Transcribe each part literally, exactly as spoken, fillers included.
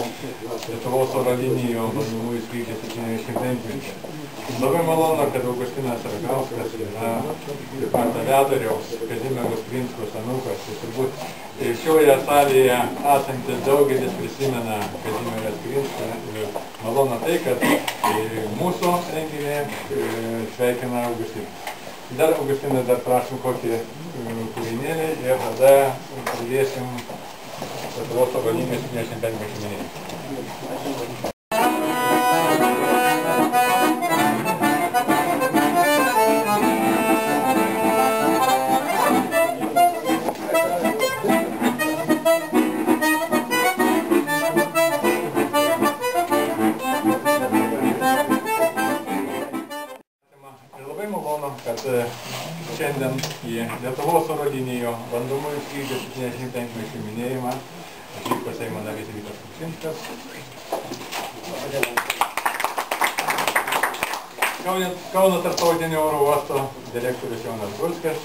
Lietuvos oro linijų bandomųjų skrydžių septyniasdešimt penkmetį. Labai malonu, kad Augustinas Ragauskas yra partaliatoriaus Kazimieros Grinskos anūkas. Turbūt šioje salėje esantis daugelis prisimena Kazimierą Grinską. Malonu tai, kad mūsų renginį sveikina Augustinas. Dar, Augustinas, dar prašom kokį kūrinėlį ir tada pradėsim Lietuvos oro linijų septyniasdešimt penkmetį minėjimą. Kad šiandien į Lietuvos oro linijų bandomųjų skrydžių septyniasdešimt penkmečių minėjimą atvyko Seimo narys Vytas Kučinskas. Kauno tarptautinio oro uosto direktorius Jonas Gulskas.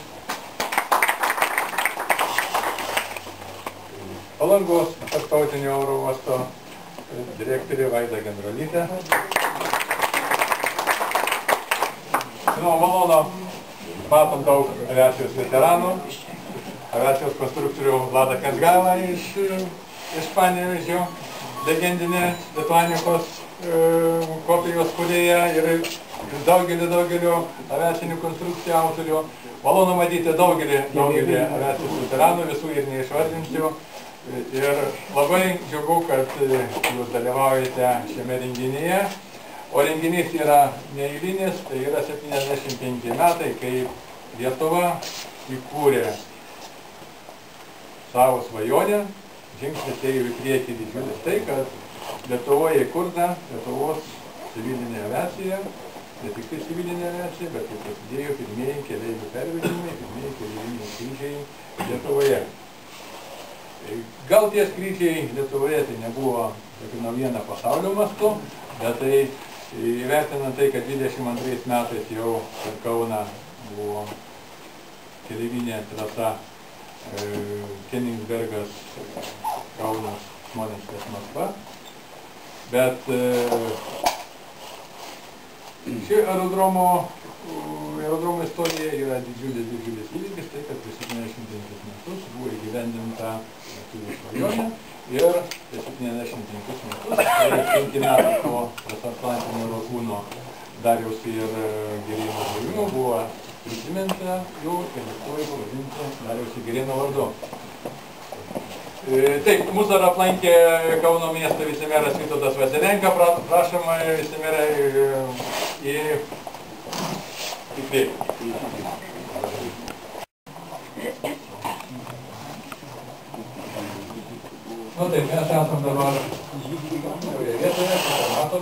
Palangos tarptautinio oro uosto direktorė Vaida Gendrolytė. Žinoma, malonu, matom daug aviacijos veteranų, aviacijos konstruktorių Vladą Kazgalą iš, iš Panevėžio, legendinė Lituanikos e, kopijos kūrėja ir daugelį, daugelį aviacinių konstrukcijų autorių. Malonu matyti daugelį, daugelį aviacijos veteranų, visų ir neišvardinsiu. Ir labai džiugu, kad jūs dalyvaujate šiame renginyje. O renginys yra neeilinis, tai yra septyniasdešimt penki metai, kai Lietuva įkūrė savo svajonę, žingsnis ėjo į priekį didžiulis tai, kad Lietuvoje įkurta Lietuvos civilinė aviacija, ne tik tai civilinė aviacija, bet ir prasidėjo pirmieji keleivių pervežimai, pirmieji keleiviniai skrydžiai Lietuvoje. Gal tie skrydžiai Lietuvoje tai nebuvo tokia naujiena pasaulio mastu, bet tai įvertinant tai, kad dvidešimt antrais metais jau per Kauną buvo keleivinė trasa e, Kenigsbergas, Kaunas, Smolenskas, Maskva. Bet e, ši aerodromo, aerodromo istorija yra didžiulis, didžiulis įvykis, tai kad prieš septyniasdešimt penkis metus buvo įgyvendinta lietuvių svajonė. Ir septyniasdešimt penkis metus, tai penki metai po transatlantinio lakūno Dariaus ir Girėno žuvimo buvo prisiminta jų ir Lietuvai pavadinti Dariaus ir Girėno vardu. Taip, mūsų dar aplankė Kauno miesto vicemeras Vytautas Vasilenka, prašom vicemerai į į priekį. Nu taip, mes esam dabar šioje vietoje, kaip matot,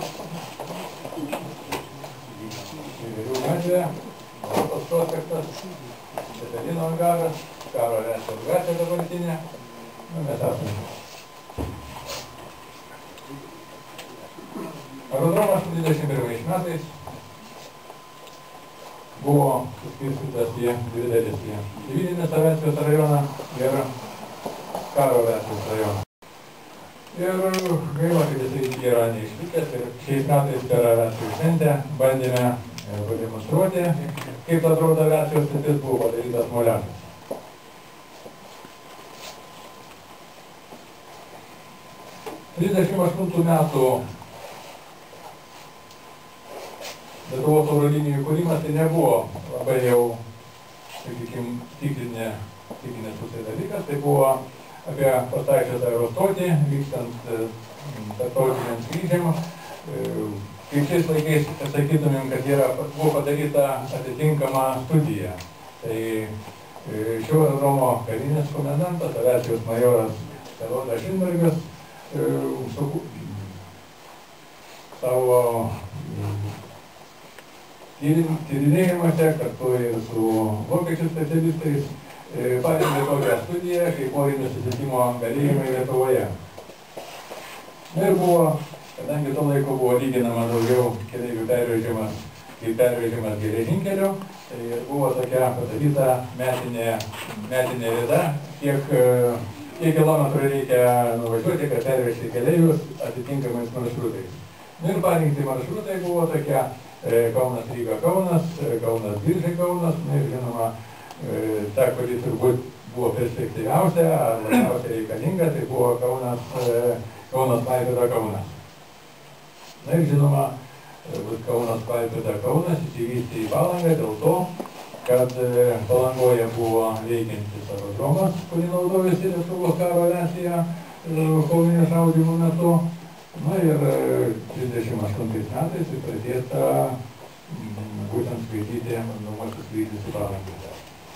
įvairių gatvė, Europos prospektas, Cetelino angaras, Karo aviacijos gatvė dabartinė, nu mes esame. Aerodromas dvidešimt pirmais metais buvo suskirstytas į dvi dalis, į civilinės aviacijos rajoną ir Karo aviacijos rajoną. Ir gaila, kad jisai yra neišlikęs ir šiais metais per aviacijos šventę bandėme pademonstruoti, kaip atrodo aviacijos stotis, buvo padarytas moliažas. trisdešimt aštuntų metų Lietuvos oro linijų įkūrimas tai nebuvo labai jau, sakykim, tikrinė, tikrinės pusė dalykas, tai buvo apie pastačius aerostotį, vykstant tarptautiniams skrydžiam. Kaip šiais laikais sakytumėm, kad yra, buvo padaryta atitinkama studija. Tai šio aerodromo karinis komendantas, aviacijos majoras Elodas Šinbergas, savo tyrinėjimuose kartu ir su vokiečių specialistais parengė tokią studiją, kaip oro susisiekimo galėjimai Lietuvoje. Ir buvo, kadangi to laiko buvo lyginama daugiau keleivių pervežimas kaip pervežimas geležinkeliu, tai buvo tokia padaryta metinė, metinė rida, kiek kiek kilometrų reikia nuvažiuoti, kad pervežti keleivius atitinkamais maršrutais. Ir parinkti maršrutai buvo tokie Kaunas Ryga Kaunas, Kaunas Biržai Kaunas, ir žinoma, ta, kuri turbūt buvo perspektyviausia, ar labiausiai reikalinga, tai buvo Kaunas, Kaunas Klaipėda Kaunas. Na ir žinoma, Kaunas Klaipėda Kaunas įsivystė į Palangą dėl to, kad Palangoje buvo veikiantis aerodromas, kurį naudojasi Lietuvos karo aviacija kovinio šaudymo metu. Na ir trisdešimt aštuntais metais pradėta būtent skraidyti bandomasis skrydis į Palangą.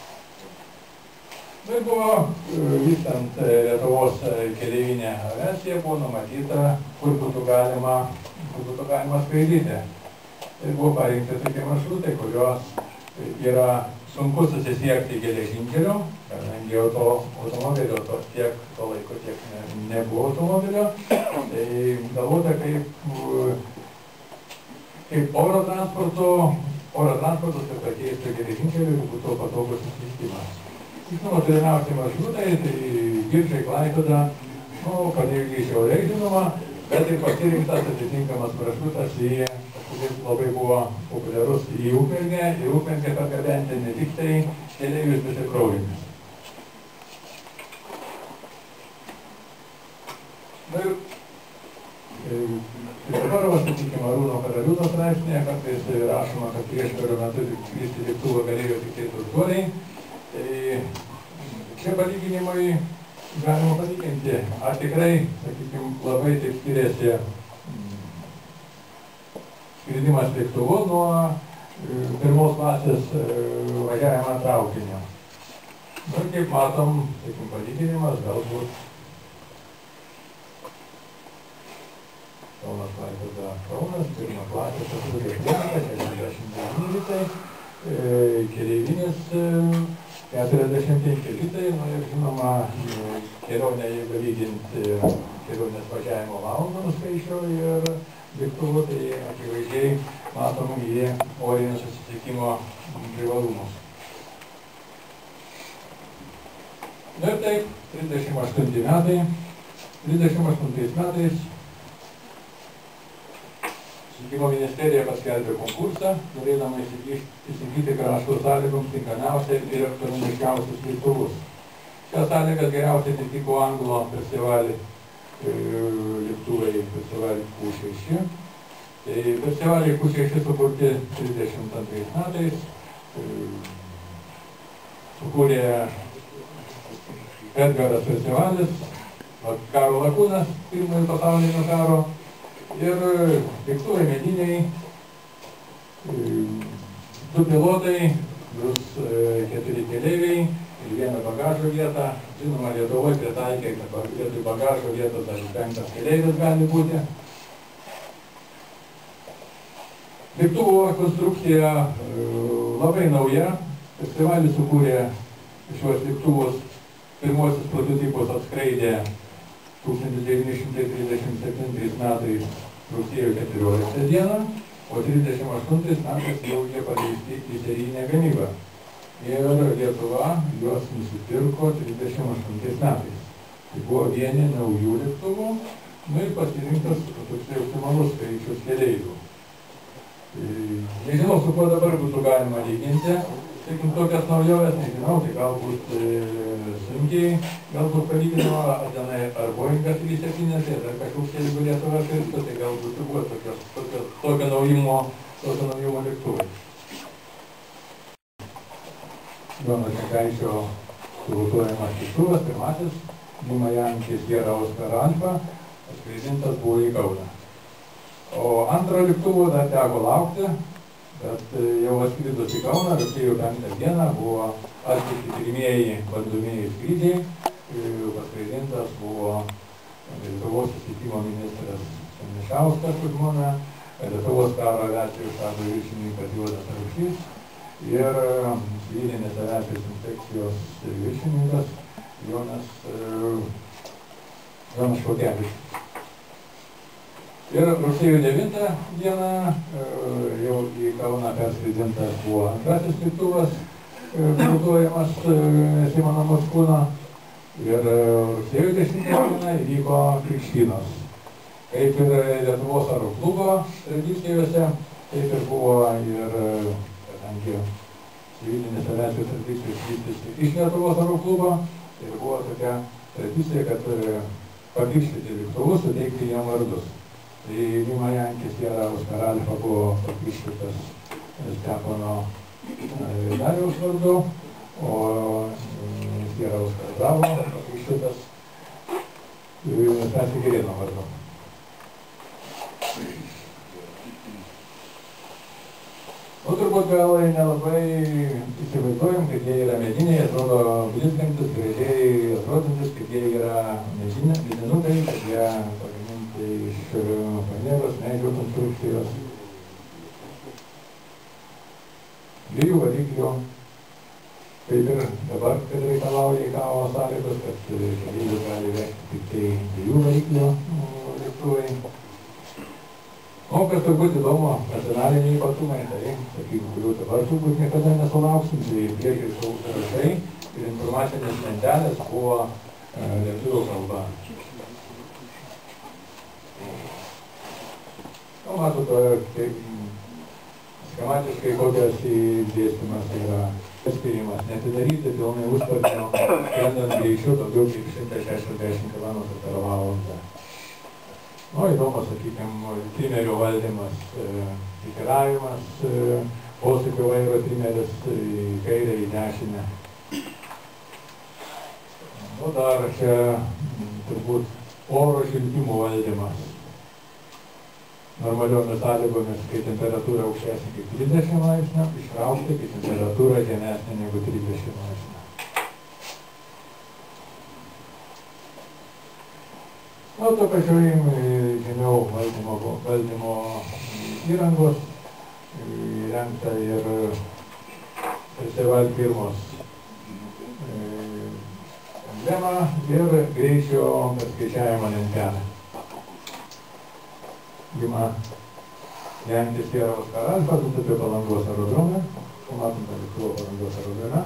Na ir buvo vystant Lietuvos keleivinė aviacija, buvo numatyta, kur būtų galima, kur būtų galima skraidyti. Tai buvo parinkti tokie maršrutai, kurios yra sunku susisiekti geležinkeliu, kadangi jau to automobilio to tiek to laiko tiek ne, nebuvo automobilio. Tai galvota kaip, kaip oro transporto, oro transportas ir pakeistų geležinkeliu ir būtų patogus susisiekimas. Žinoma, turimiausiai maršrutai, tai Biržai Klaipėda, nu, Panevėžys šiauriai žinoma, bet ir pasirinktas atitinkamas maršrutas į kuris labai buvo populiarus į Ukmergę, į Ukmergę pargabenti ne tik tai keleivius, bet ir krovinius. Na ir Kristoforovas, sakykime, Arūno Karaliūno straipsnėje, kartais rašoma, kad prieškario metu skristi lėktuvą galėjo tik tai turtuoliai. Tai šie palyginimai galima palyginti, ar tikrai, sakykime, labai taip skiriasi skridimas lėktuvu nuo pirmos klasės važiavimą traukinio. Ir kaip matom, sakykim, palyginimas galbūt Kaunas Klaipėda Kaunas, pirma klasė keturi šešiasdešimt devyni litai, keleivinis keturiasdešimt penki litai, nu ir žinoma, kelionė, jeigu lyginti kelionės važiavimo valandų skaičių ir lėktuvu, tai akivaizdžiai matom į orinio susisiekimo privalumus. Na ir taip, trisdešimt aštunti metai. trisdešimt aštuntais metais Susisiekimo ministerija paskelbė konkursą, norėdama įsigyti krašto sąlygoms tinkamiausiai ir ekonomiškiausius lėktuvus. Šias sąlygas geriausiai atitiko Anglo festivalį lėktuvai festivalį Q šeši. Tai festivaliai Q šeši sukurti trisdešimt antrais metais. Sukūrė Edgaras festivalis, karo lakūnas pirmojo pasaulinio karo ir lėktuvai mediniai, du pilotai, plus keturi keleiviai ir vieną bagažo vietą. Žinoma, Lietuvoje pritaikė, kad vietoj bagažo vietos dar penktas keleivis gali būti. Lėktuvo konstrukcija labai nauja. Festivalis sukūrė šiuos lėktuvus, pirmosius prototipus atskraidė tūkstantis devyni šimtai trisdešimt septintais metais rugsėjo keturioliktą dieną, o trisdešimt aštuntais metais jau jie paleisti į serijinę gamybą. Ir Lietuva juos nusipirko trisdešimt aštuntais metais. Tai buvo vieni naujų lėktuvų, nu ir pasirinktas toksai optimalus skaičius keleivių. Nežinau, su kuo dabar būtų galima lyginti. Sakykim, tokias naujovės, nežinau, tai galbūt sunkiai, galbūt palyginimo, ar Boeingas trys septyni, ar kažkoks kelių Lietuva pirktų, tai galbūt buvo tokio naujimo, tokio naujimo lėktuvai. Jono Čekaičio pilotuojamas lėktuvas, pirmasis, Nima Jankis Sierra Oscar Alfa, atskraidintas buvo į Kauną. O antro lėktuvo dar teko laukti, bet jau atskridus į Kauną, rugsėjo penktą dieną buvo atlikti pirmieji bandomieji skrydžiai. Paskraidintas buvo Lietuvos susisiekimo ministras Stanišauskas su žmona, Lietuvos karo aviacijos štabo viršininkas Juozas Rupšys ir civilinės aviacijos inspekcijos viršininkas Jonas, Jonas Šokevičius. Ir rugsėjo devintą dieną jau į Kauną perskraidintas buvo antrasis lėktuvas, pilotuojamas Simono Mockūno. Ir rugsėjo dešimtą dieną įvyko krikštynos. Kaip ir Lietuvos aro klubo tradicijose, taip ir buvo ir, kadangi civilinės aviacijos tradicijos vystėsi iš Lietuvos aro klubo, ir buvo tokia tradicija, kad pakrikštyti lėktuvus, suteikti jiem vardus. Tai Lima Jankis Jėraus Karalifa buvo pakrikštytas Stepono Dariaus vardu, o Jėraus Karzavo pakrikštytas Stasio Girėno vardu. Nu, turbūt gal nelabai įsivaizduojam, kad jie yra mediniai, atrodo blizgantis, gražiai atrodantis, kad jie yra medinukai, kad jie pagaminti iš faneros, medžio konstrukcijos. Dviejų variklių, kaip ir dabar, kad reikalauja įkavo sąlygos, kad keleivius gali vežti tik tai dviejų variklių lėktuvai. O kas turbūt įdomu, nacionaliniai ypatumai, tai, sakykime, kurių dabar turbūt niekada nesulauksim, tai priešais sąrašai ir informacinės lentelės buvo lietuvių kalba. O matote, kaip schematiškai kokias įdėstymas yra spėjimas. Netidaryti pilnai užsparnio, skrendant greičiu daugiau kaip šimtas šešiasdešimt kilometrų per valandą. Nu, įdomu, sakykime, trimerio valdymas, tikiravimas, posūkio vairo trimeris į kairę, į dešinę. Nu, dar čia turbūt oro šiltimo valdymas. Normaliomis sąlygomis, kai temperatūra aukštesnė kaip trisdešimt laipsnių, ištraukti, kai temperatūra žemesnė negu trisdešimt laipsnių. O to pačioj žemiau valdymo, valdymo įrangos įrengta ir festival pirmos emblema ir greičio paskaičiavimo lentelė. Lima Jankis Jėraus Karalifa, apie Palangos aerodromą, matom, kad lėktuvo Palangos aerodrome.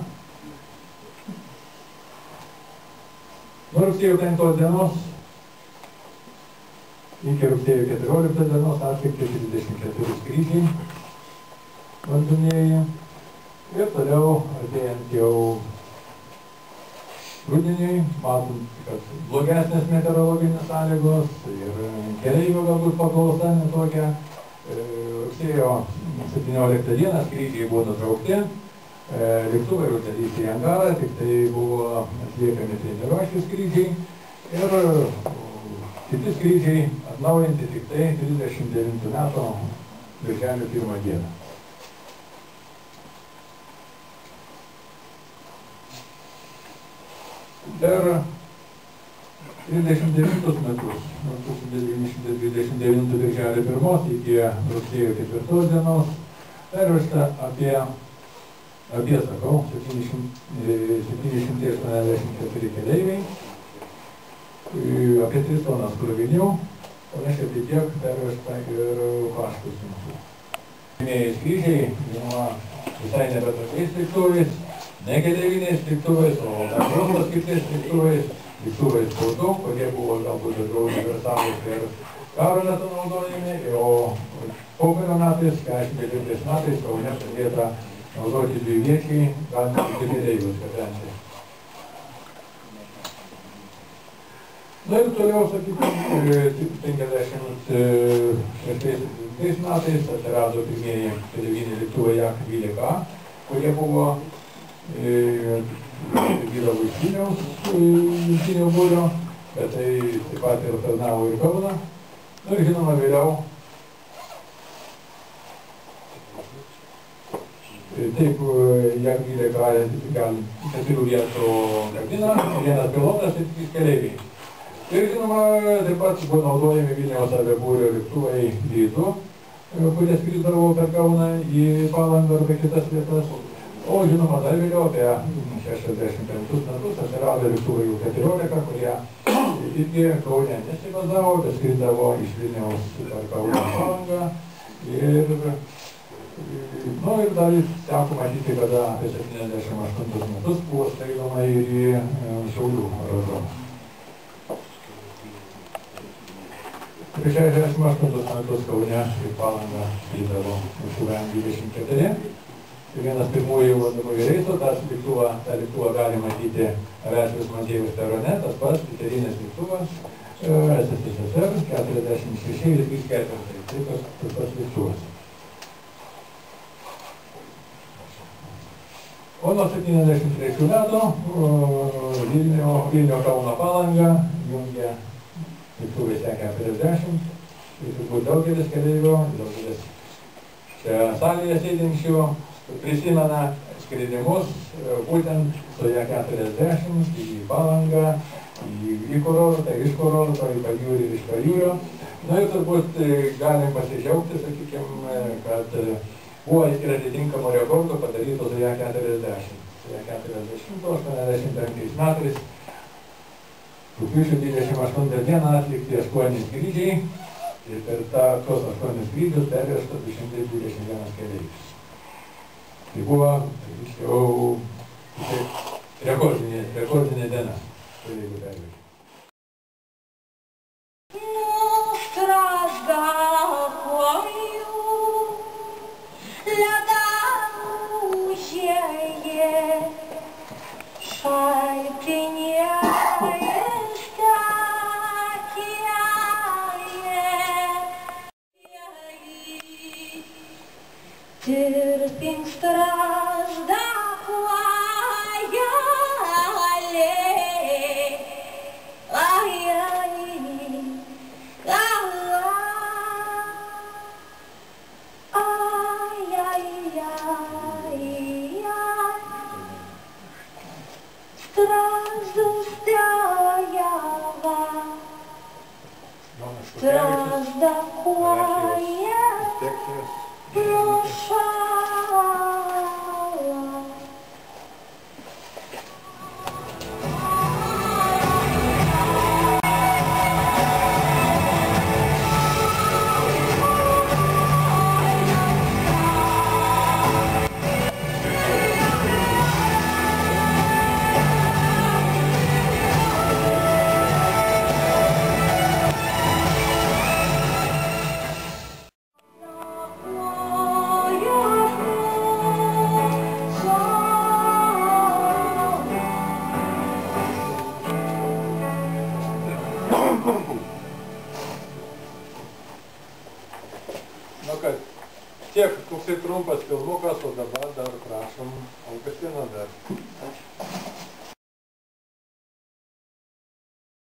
Nuo rugsėjo penktos dienos iki rugsėjo keturioliktos dienos atlikti trisdešimt keturi skrydžiai bandomieji. Ir toliau, artėjant jau rudeniui, matom, kad blogesnės meteorologinės sąlygos ir keleivių galbūt paklausa netokia. Rugsėjo septynioliktą dieną skrydžiai buvo nutraukti, lėktuvai uždaryti į angarą, tik tai buvo atliekami treniruočių skrydžiai ir kiti skrydžiai atnaujinti tik tai trisdešimt devintų metų birželio pirmą dieną. Per trisdešimt devintus metus, nuo tūkstantis devyni šimtai dvidešimt devintų birželio pirmos iki rugsėjo ketvirtos dienos, pervežta apie, apie sakau, septyni šimtai aštuoniasdešimt keturi keleiviai, apie tris tonas krovinių, panašiai tai tiek pervežta ir paštų siuntų. Pirmieji skrydžiai, žinoma, visai nebe tokiais lėktuvais, ne keleiviniais lėktuvais, o bendros skirties lėktuvais, lėktuvais sportu, kurie buvo galbūt daugiau universalūs ir karo metu naudojami, o pokario metais, keturiasdešimt ketvirtais metais, Kaune pradėta naudoti dviviečiai, galima tik keleivius gabenti. Na ir toliau, sakykime, penkiasdešimt šeštais metais atsirado pirmieji keleiviniai lėktuvai Jak dvylika A, kurie buvo vyravo iš Vilniaus jungtinio būrio, bet tai taip pat ir tarnavo ir Kauną. Na ir žinoma, vėliau taip, Jak dvylika A gali keturių vietų kabina, vienas pilotas ir trys keleiviai. Ir žinoma, taip pat buvo naudojami Vilniaus aviabūrio lėktuvai Lydu, kurie skrisdavo per Kauną į Palangą arba kitas vietas. O žinoma, dar vėliau apie šešiasdešimt penktus metus atsirado lėktuvai U keturiolika, kurie irgi Kaune nesibazavo, bet skrisdavo iš Vilniaus per Kauną Palangą ir Nu ir dar teko matyti, kada apie septyniasdešimt aštuntus metus buvo staigoma ir į Šiaulių aerodromą. Prieš šešiasdešimt aštuntus metus Kaune ir Palangą skridavo lėktuvai M dvidešimt keturi. Tai vienas pirmųjų vadovųjų reisų, tas lėktuvą, tą lėktuvą gali matyti aviacijos muziejaus perone, tas pats piterinis lėktuvas S S S R keturiasdešimt šeši ir trys ketvirtai. Tai tas, tas pats lėktuvas. O nuo septyniasdešimt trečių metų Vilnių, Vilnių Kauno Palangą jungia lėktuvai S keturiasdešimt. Tai turbūt daugelis keleivių, daugelis čia salėje sėdinčių prisimena skridimus būtent su S keturiasdešimt į Palangą, į, į kurortą, iš kurorto, į pajūrį ir iš pajūrio. Na ir turbūt galim pasidžiaugti, sakykime, kad buvo ir atitinkamų rekordų padarytų su S keturiasdešimt. S keturiasdešimt aštuoniasdešimt penktais metais rugpjūčio dvidešimt aštuntą dieną atlikti aštuoni skrydžiai ir per tą, tos aštuonis skrydžius pervežta du šimtai dvidešimt vienas keleivis. Tai buvo, jau, rekordinė, rekordinė diena, keleivių pervežė. Терпим стражда хуая ле, ай-яй, ай-яй-яй, стражду стояла, стражда хуая прошла. Nu kad, tiek toksai trumpas filmukas, o dabar dar prašom Augustino dar.